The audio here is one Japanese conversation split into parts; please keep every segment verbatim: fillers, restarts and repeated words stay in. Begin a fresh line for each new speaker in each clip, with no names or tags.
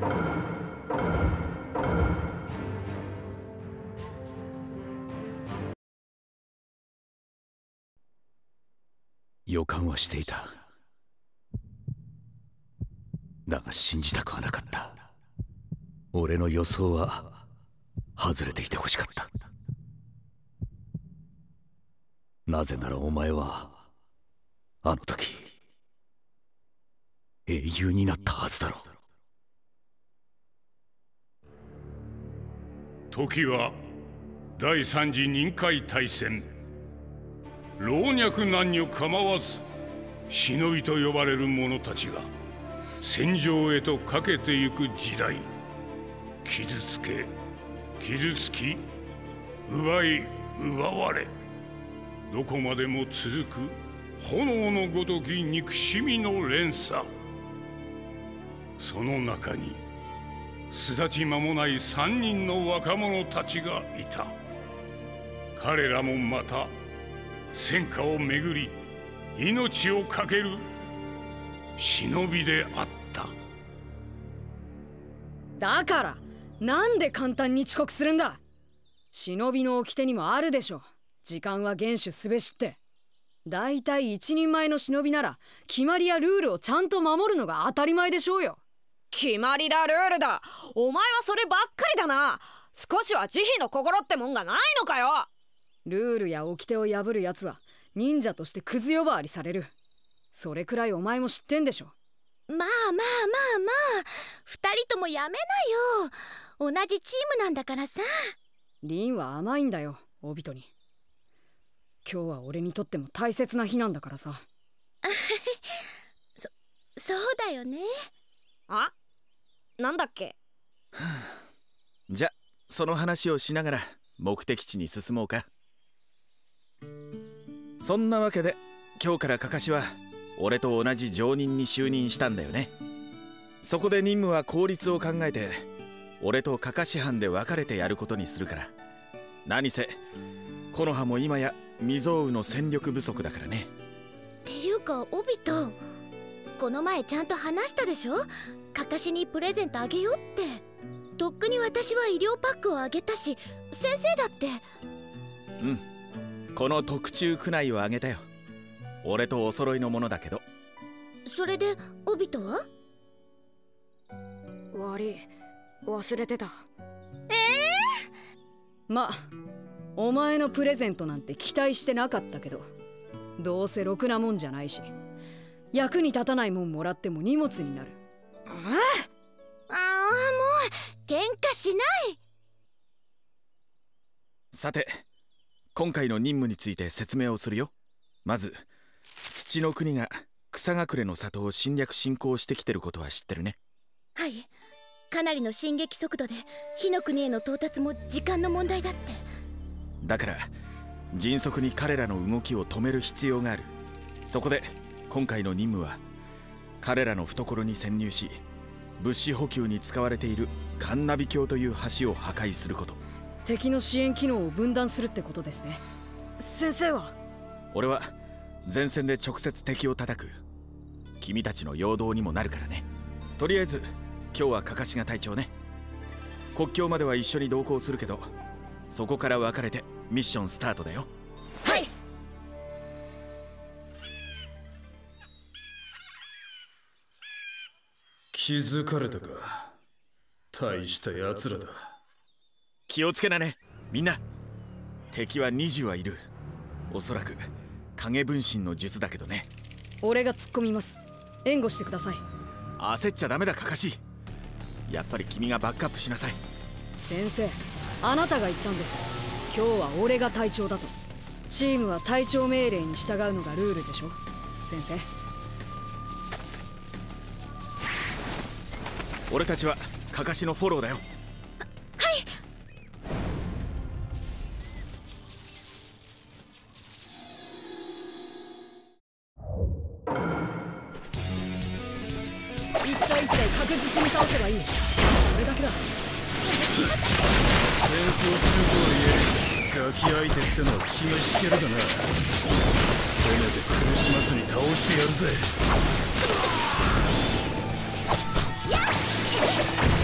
予感はしていた。だが信じたくはなかった。俺の予想は外れていてほしかった。なぜならお前はあの時英雄になったはずだろう。
時は第三次任海大戦。老若男女構わず忍びと呼ばれる者たちが戦場へと駆けてゆく時代。傷つけ傷つき奪い奪われ、どこまでも続く炎のごとき憎しみの連鎖。その中に巣立ち間もない三人の若者たちがいた。彼らもまた戦火をめぐり命を懸ける忍びであった。
だからなんで簡単に遅刻するんだ。忍びの掟にもあるでしょ。時間は厳守すべしって。だいたい一人前の忍びなら決まりやルールをちゃんと守るのが当たり前でしょうよ。
決まりだルールだ、お前はそればっかりだな。少しは慈悲の心ってもんがないのかよ。
ルールや掟を破るやつは忍者としてクズ呼ばわりされる。それくらいお前も知ってんでしょ。
まあまあまあまあ、二人ともやめなよ。同じチームなんだからさ。
リンは甘いんだよ、オビトに。今日は俺にとっても大切な日なんだからさ。
そ、そうだよね。
あ、なんだっけ。
じゃその話をしながら目的地に進もうか。そんなわけで今日からカカシは俺と同じ上忍に就任したんだよね。そこで任務は効率を考えて俺とカカシ班で分かれてやることにするから。何せ木の葉も今や未曾有の戦力不足だからね。
っていうかオビト、この前ちゃんと話したでしょ。カカシにプレゼントあげようって。とっくに私は医療パックをあげたし、先生だって。
うん、この特注区内をあげたよ。俺とお揃いのものだけど。
それでオビトは？
悪い、忘れてた。
ええ
ー、まあお前のプレゼントなんて期待してなかったけど、どうせろくなもんじゃないし、役に立たないもんもらっても荷物になる。
ああ、もう喧嘩しない。
さて今回の任務について説明をするよ。まず土の国が草隠れの里を侵略侵攻してきてることは知ってるね。
はい、かなりの進撃速度で火の国への到達も時間の問題だって。
だから迅速に彼らの動きを止める必要がある。そこで今回の任務は彼らの懐に潜入し、物資補給に使われているカンナビ橋という橋を破壊すること。
敵の支援機能を分断するってことですね。先生は？
俺は前線で直接敵を叩く。君たちの陽動にもなるからね。とりあえず今日はカカシが隊長ね。国境までは一緒に同行するけど、そこから分かれてミッションスタートだよ。
はい。
気づかれたか。大したやつらだ。
気をつけなね、みんな。敵はにじゅうはいる。おそらく影分身の術だけどね。
俺が突っ込みます。援護してください。
焦っちゃダメだカカシ。やっぱり君がバックアップしなさい。
先生、あなたが言ったんです。今日は俺が隊長だと。チームは隊長命令に従うのがルールでしょ、先生。
俺たちはカカシのフォローだよ。
はい。
一体一体確実に倒せばいい。それだけだ。
戦争中とはいえガキ相手ってのは気が引けるだな。せめて苦しまずに倒してやるぜ。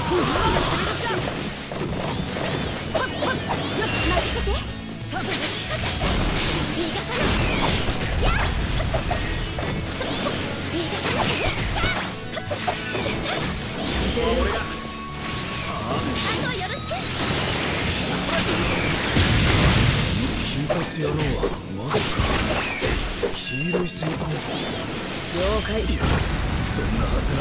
金髪野郎はまさか黄色い閃光。
了解。
いや、そんなはずない。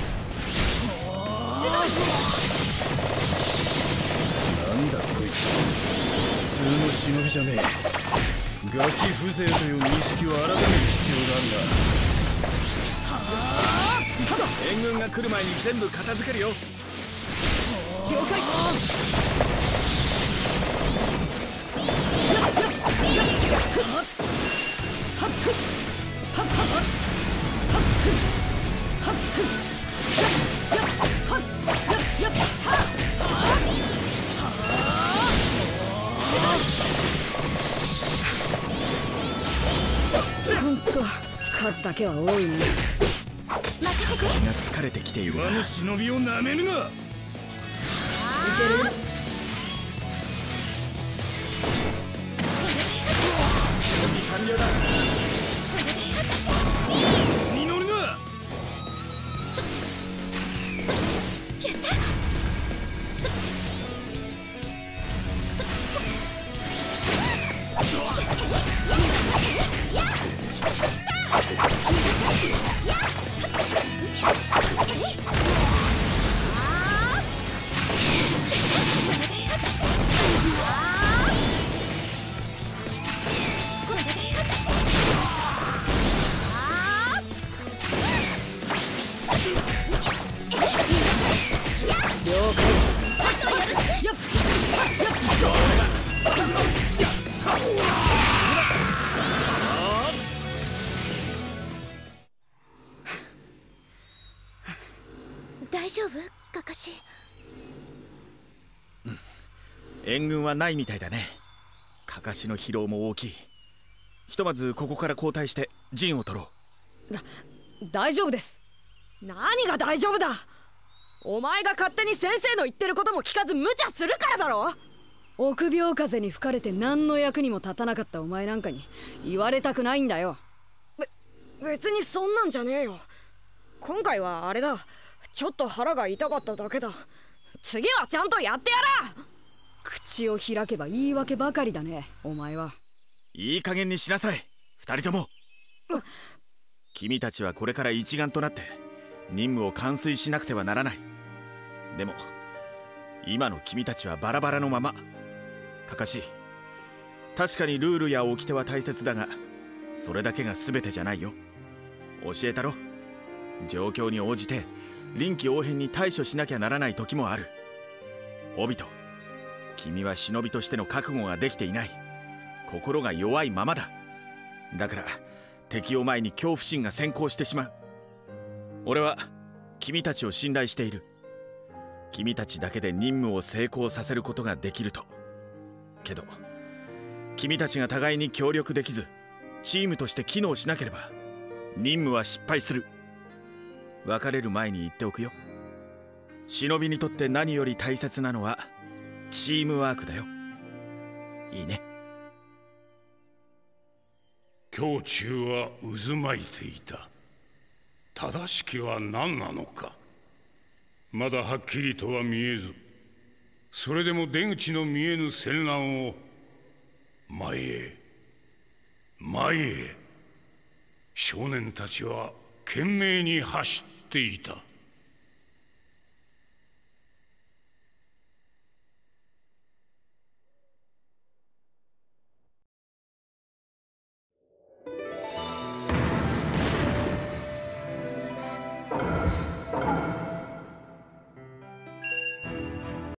なんだこいつ、普通の忍びじゃねえ。ガキ風情という認識を改める必要があるな。
援軍が来る前に全部片付けるよ。
了解。ほんと数だけは多いね。
気が疲れてきているな。
あの忍びをなめるな。
いける。
完了だ。
に乗るな。
大丈夫カカシ。
うん、援軍はないみたいだね。カカシの疲労も大きい。ひとまずここから交代して陣を取ろう。
だ大丈夫です。
何が大丈夫だ。お前が勝手に先生の言ってることも聞かず無茶するからだろ。
臆病風に吹かれて何の役にも立たなかったお前なんかに言われたくないんだよ。
べ別にそんなんじゃねえよ。今回はあれだ、ちょっと腹が痛かっただけだ。次はちゃんとやってやら。
口を開けば言い訳ばかりだね、お前は。
いい加減にしなさい、二人とも。君たちはこれから一丸となって任務を完遂しなくてはならない。でも今の君たちはバラバラのまま。カカシ、確かにルールや掟は大切だが、それだけが全てじゃないよ。教えたろ。状況に応じて臨機応変に対処しなきゃならない時もある。オビト、君は忍びとしての覚悟ができていない。心が弱いままだ。だから敵を前に恐怖心が先行してしまう。俺は君たちを信頼している。君たちだけで任務を成功させることができると。けど君たちが互いに協力できずチームとして機能しなければ任務は失敗する。別れる前に言っておくよ。忍びにとって何より大切なのはチームワークだよ。いいね。
胸中は渦巻いていた。正しきは何なのかまだはっきりとは見えず、それでも出口の見えぬ戦乱を前へ前へ少年たちは懸命に走っていた。